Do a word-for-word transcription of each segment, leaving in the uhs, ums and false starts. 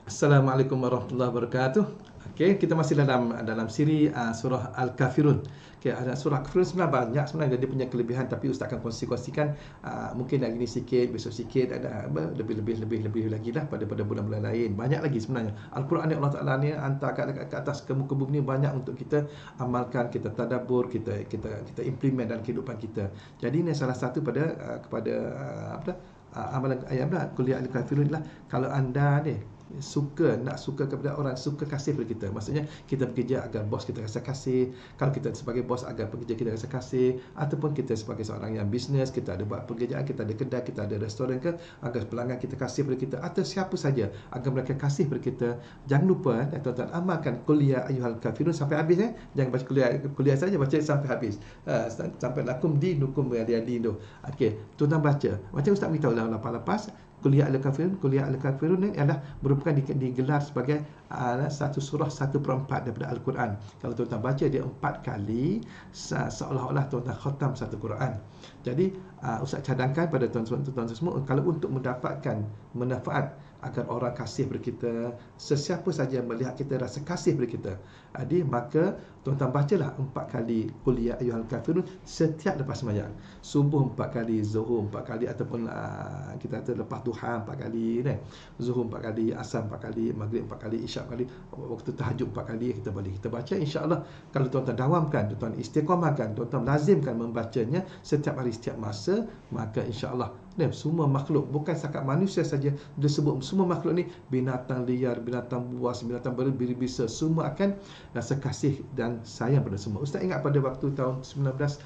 Assalamualaikum warahmatullahi wabarakatuh. Okey, kita masih dalam dalam siri uh, surah Al-Kafirun. Okey, ada surah Al-Kafirun sebenarnya banyak sebenarnya dia punya kelebihan, tapi ustaz akan kongsi-kongsikan uh, mungkin hari ni sikit, besok sikit, ada apa, lebih-lebih lebih lebih lagi lah pada pada bulan-bulan lain. Banyak lagi sebenarnya. Al-Quran ni Allah Taala ni hantar kat, kat atas ke muka bumi ni banyak untuk kita amalkan, kita tadabbur, kita kita kita implement dalam kehidupan kita. Jadi ini salah satu pada uh, kepada uh, apa dah, uh, amalan ayat dah kuliah Al-Kafirun lah. Kalau anda ni suka nak suka kepada orang, suka kasih kepada kita, maksudnya kita bekerja agar bos kita rasa kasih, kalau kita sebagai bos agar pekerja kita rasa kasih, ataupun kita sebagai seorang yang bisnes, kita ada buat pekerjaan, kita ada kedai, kita ada restoran ke, agar pelanggan kita kasih kepada kita, atau siapa saja agar mereka kasih kepada kita. Jangan lupa eh, tuan-tuan amalkan kuliah ayyuhal kafirun sampai habis eh. Jangan baca kuliah kuliah saja, baca sampai habis. Ha, sampai lakum dinukum waliyadin tu. Okey, tuan-tuan baca. Macam ustaz beritahu dalam lepas-lepas, kuliah Al-Kafirun, kuliah Al-Kafirun ni adalah merupakan digelar sebagai uh, satu surah satu per empat daripada Al-Quran. Kalau tuan-tuan baca dia empat kali, se- seolah-olah tuan-tuan khatam satu Quran. Jadi uh, ustaz cadangkan pada tuan-tuan semua, kalau untuk mendapatkan manfaat agar orang kasih kepada kita, sesiapa saja yang melihat kita rasa kasih kepada kita, jadi maka tuan-tuan bacalah empat kali kuliah ayyuhal kafirun setiap lepas sembahyang. Subuh empat kali, zuhur empat kali, ataupun uh, kita kata lepas duha empat kali kan. Zuhur empat kali, asar empat kali, maghrib empat kali, isyak empat kali, waktu tahajud empat kali kita boleh kita baca, insya-Allah. Kalau tuan-tuan dawamkan, tuan-tuan istiqamahkan, tuan-tuan lazimkan membacanya setiap hari, setiap masa, maka insya-Allah dan semua makhluk, bukan setakat manusia saja, dia sebut semua makhluk ni, binatang liar, binatang buas, binatang berbisa, semua akan rasa kasih dan sayang pada semua. Ustaz ingat pada waktu tahun sembilan belas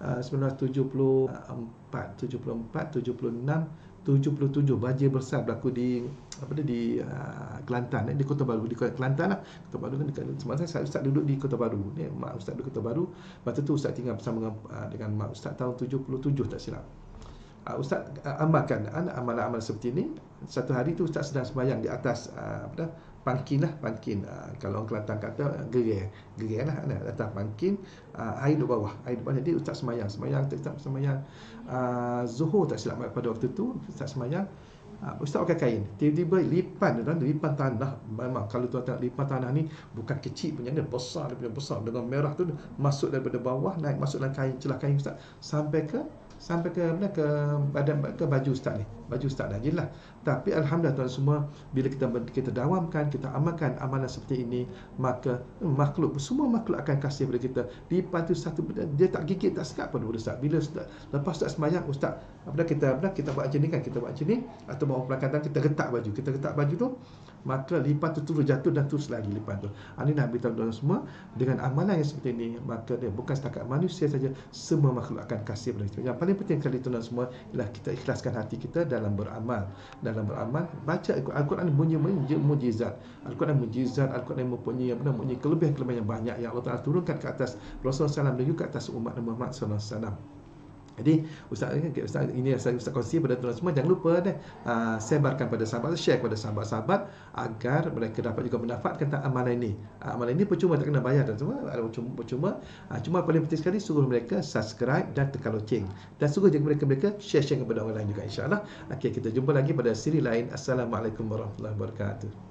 tujuh puluh empat, tujuh puluh empat, tujuh puluh enam, tujuh puluh tujuh banjir besar berlaku di apa dia di uh, Kelantan, eh, di Kota Baru, di Kelantan lah. Kota Baru kan dekat, semasa saya ustaz duduk di Kota Baru. Ni mak ustaz duduk Kota Baru. Waktu tu ustaz tinggal bersama dengan, uh, dengan mak ustaz tahun tujuh puluh tujuh tak silap. Uh, Ustaz uh, amalkan uh, amalan-amalan seperti ini. Satu hari tu Ustaz sedang sembahyang di atas uh, apa dah, pangkin lah, pangkin. Uh, kalau orang Kelantan kata uh, gerai, gerai lah, uh, atas pangkin, uh, air di bawah, air di bawah. Jadi Ustaz sembahyang, sembahyang, Ustaz sembahyang uh, Zuhur tak silap pada waktu tu Ustaz sembahyang. Uh, Ustaz pakai kain, tiba-tiba lipan dan lipan tanah. Memang kalau tuan tengok lipan tanah ni bukan kecil punya, dia besar, dia punya besar dengan merah tu masuk daripada bawah naik masuk dalam kain, celah kain Ustaz sampai ke sampai ke mana, ke badan, ke baju ustaz ni, baju ustaz dah jelas. Tapi alhamdulillah tuan semua, bila kita kita dawamkan, kita amalkan amalan seperti ini, maka makhluk, semua makhluk akan kasih kepada kita. Lipan tu satu, dia tak gigit, tak sekat pun ustaz. Bila ustaz, lepas ustaz sembahyang, ustaz apa kita apa kita buat macam ni kan, kita buat macam ni, atau bawa pelanggan kita retak baju, kita retak baju tu, maka lipan tu turun jatuh dan terus lagi lipan tu. Ini nak beritahu tuan semua, dengan amalan yang seperti ini, maka dia bukan setakat manusia saja, semua makhluk akan kasih kepada kita. Yang paling penting kali tuan semua ialah kita ikhlaskan hati kita dalam beramal. Dalam beramal, baca Al-Quran bunyi mujizat. Al-Quran mujizat, Al-Quran mempunyai apa mempunyai kelebihan-kelebihan yang banyak yang Allah Taala turunkan ke atas Rasulullah sallallahu alaihi wasallam dan juga ke atas umat Muhammad sallallahu alaihi wasallam. Jadi ustaz, ustaz ini saya ustaz kongsi pada tuan semua, jangan lupa deh uh, sebarkan pada sahabat, share kepada sahabat-sahabat agar mereka dapat juga manfaatkan tentang amalan ini. Uh, amalan ini percuma, tak kena bayar dan semua, ada percuma, percuma. Uh, cuma paling penting sekali suruh mereka subscribe dan tekan loceng, dan suruh juga mereka mereka share-share kepada orang lain juga, insya-Allah. Okey, kita jumpa lagi pada siri lain. Assalamualaikum warahmatullahi wabarakatuh.